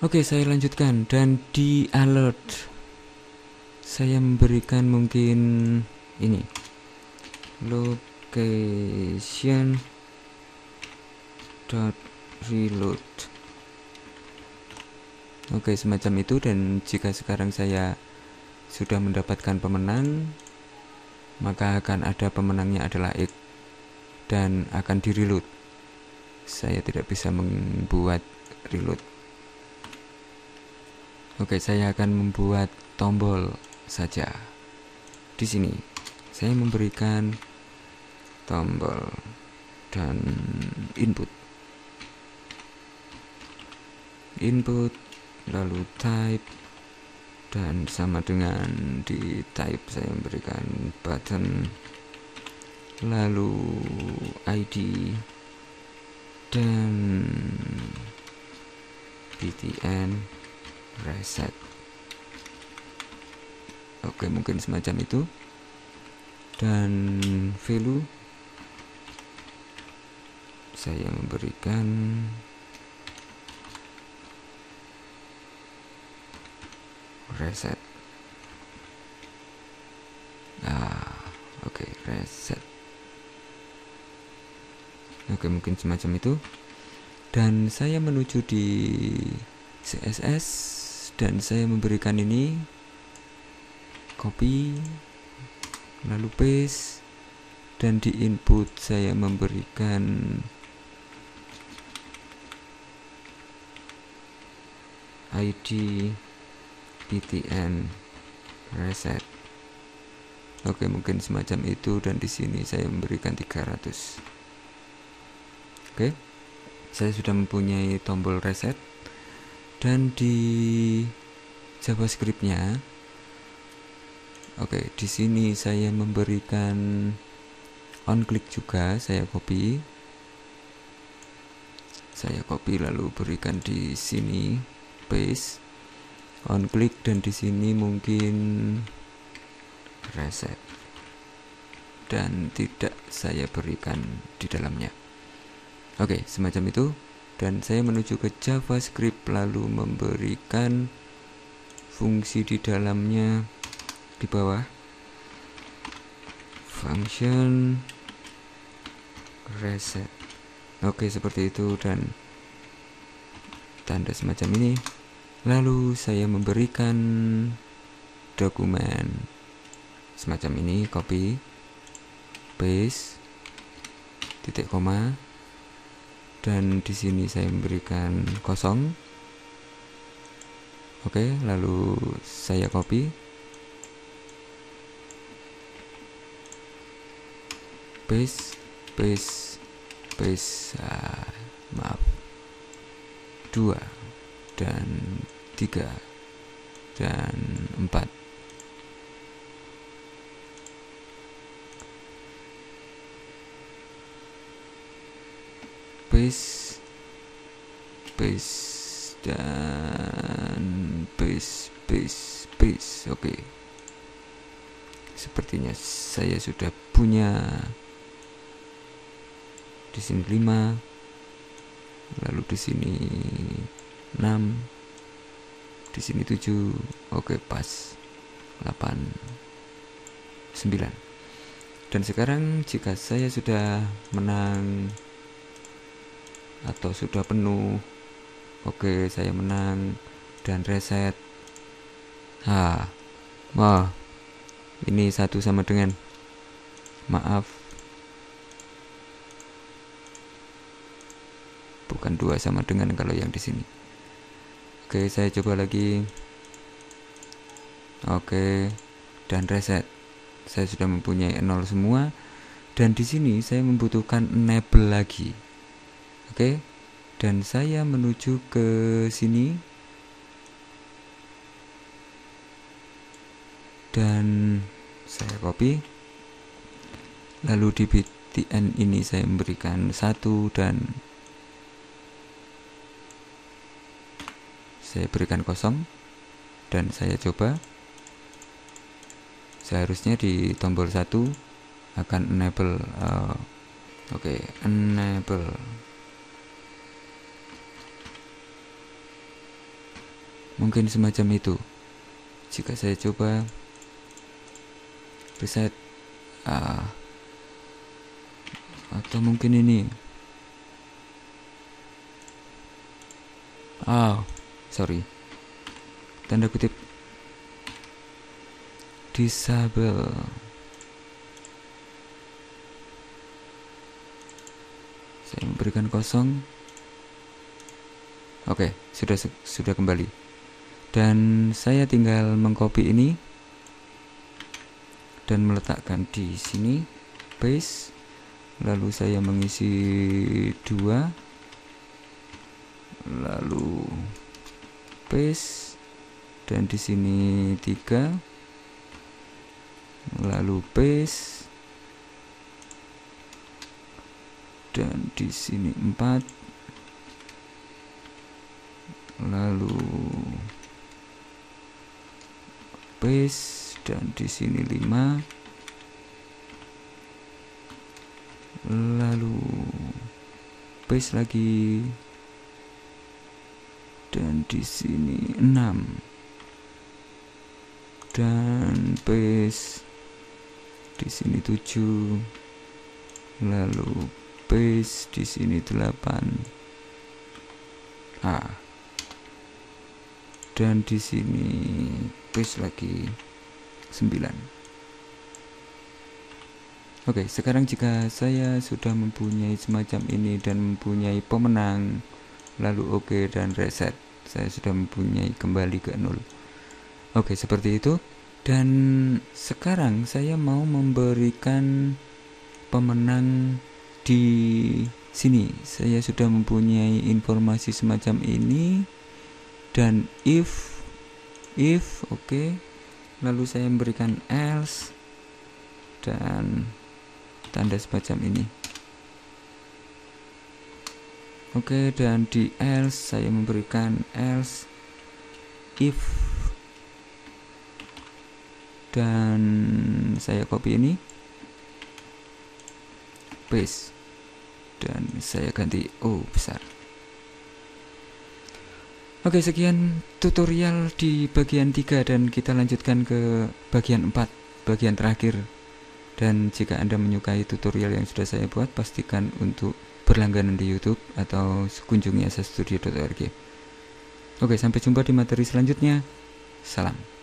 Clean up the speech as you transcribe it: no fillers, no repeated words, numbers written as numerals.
Oke, saya lanjutkan dan di alert saya memberikan mungkin ini location dot reload. Oke, semacam itu. Dan jika sekarang saya sudah mendapatkan pemenang, maka akan ada pemenangnya adalah X dan akan di reload. Saya tidak bisa membuat reload. Oke, saya akan membuat tombol saja. Di sini saya memberikan tombol dan input lalu type, dan sama dengan di type saya memberikan button lalu ID dan btn reset. Oke, mungkin semacam itu. Dan value saya memberikan reset. Oke, reset. Oke, mungkin semacam itu. Dan saya menuju di CSS dan saya memberikan ini copy lalu paste, dan di input saya memberikan ID btn reset. Oke, mungkin semacam itu. Dan di sini saya memberikan 300. Oke, saya sudah mempunyai tombol reset. Dan di JavaScript-nya, oke, di sini saya memberikan on click juga. Saya copy lalu berikan di sini paste, on click, dan di sini mungkin reset, dan tidak saya berikan di dalamnya. Oke, semacam itu. Dan saya menuju ke JavaScript lalu memberikan fungsi di dalamnya di bawah, function reset. Oke, seperti itu, dan tanda semacam ini. Lalu saya memberikan dokumen semacam ini, copy paste titik koma, dan di sini saya memberikan kosong. Oke, lalu saya copy paste, maaf, 2 dan 3 dan 4. Paste dan paste. Oke, sepertinya saya sudah punya di sini 5, lalu di sini 6, di sini 7. Oke, pas 8, 9. Dan sekarang jika saya sudah menang atau sudah penuh, oke, saya menang dan reset. Wah, ini 1 sama dengan, maaf, bukan 2 sama dengan kalau yang di sini. Oke, saya coba lagi. Oke, dan reset. Saya sudah mempunyai 0 semua. Dan di sini saya membutuhkan enable lagi. Oke, dan saya menuju ke sini dan saya copy, lalu di btn ini saya memberikan 1 dan saya berikan kosong, dan saya coba. Seharusnya di tombol 1 akan enable. Oke, enable. Mungkin semacam itu. Jika saya coba reset, atau mungkin ini, sorry, tanda kutip disable. Saya memberikan kosong. Oke, sudah kembali. Dan saya tinggal mengcopy ini dan meletakkan di sini, paste. Lalu saya mengisi 2, lalu paste, dan di sini 3, lalu paste, dan di sini 4, lalu paste, dan di sini 5, lalu paste lagi, dan di sini 6, dan paste di sini 7, lalu paste di sini 8, dan di sini paste lagi 9. Oke, sekarang jika saya sudah mempunyai semacam ini dan mempunyai pemenang, lalu oke dan reset, saya sudah mempunyai kembali ke 0. Oke, seperti itu. Dan sekarang saya mau memberikan pemenang di sini. Saya sudah mempunyai informasi semacam ini, dan if oke, lalu saya memberikan else dan tanda semacam ini. Oke, dan di else saya memberikan else if, dan saya copy ini, paste, dan saya ganti O besar. Oke, sekian tutorial di bagian 3, dan kita lanjutkan ke bagian 4, bagian terakhir. Dan jika Anda menyukai tutorial yang sudah saya buat, pastikan untuk berlangganan di YouTube atau kunjungi asastudio.org. Oke, sampai jumpa di materi selanjutnya. Salam.